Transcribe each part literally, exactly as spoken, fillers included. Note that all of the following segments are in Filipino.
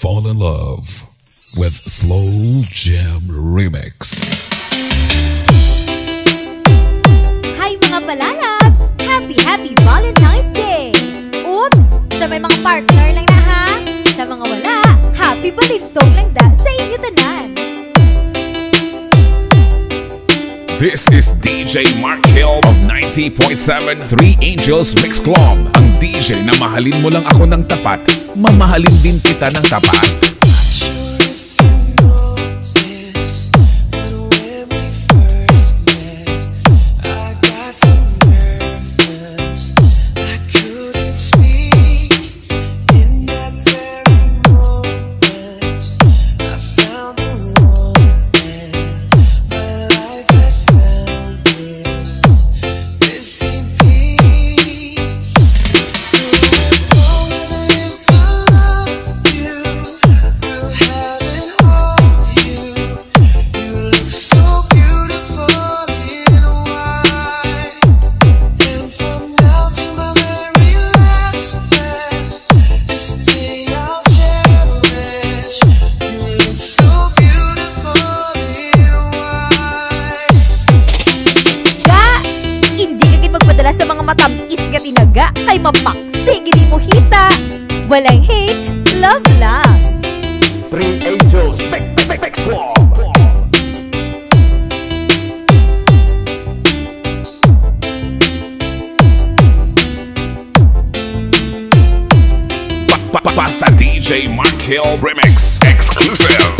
Fall in love with Slow Jam Remix. Hi mga palalabs! Happy Happy Valentine's Day! Oops! Sa may mga partner lang na ha? Sa mga wala, happy balintong lang da sa inyo tanan! This is D J Mark Hill of ninety point seven Three Angels Mix Club. Ang D J na mahalin mo lang ako ng tapat, mamahalin din kita ng tapat. Sa mga matamis nga tinaga kay mapaksig hindi mo hita. Walang hate, love lang. Three Angels Mix Club. Basta D J Mark Hill Remix Exclusive.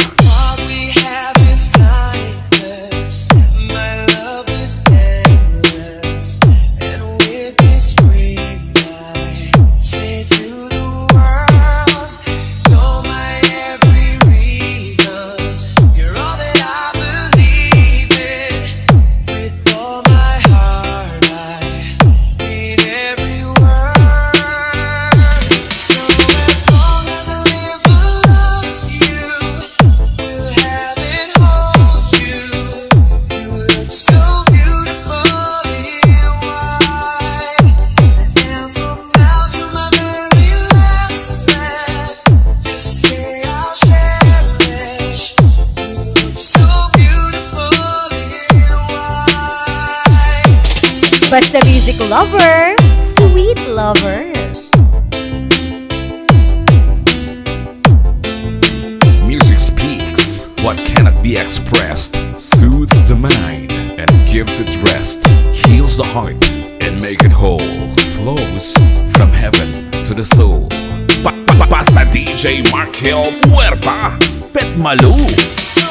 Basta music lover, sweet lover. Music speaks what cannot be expressed, soothes the mind and gives it rest, heals the heart and make it whole, flows from heaven to the soul. Basta D J Mark Hill, Puerta, Pet Malu.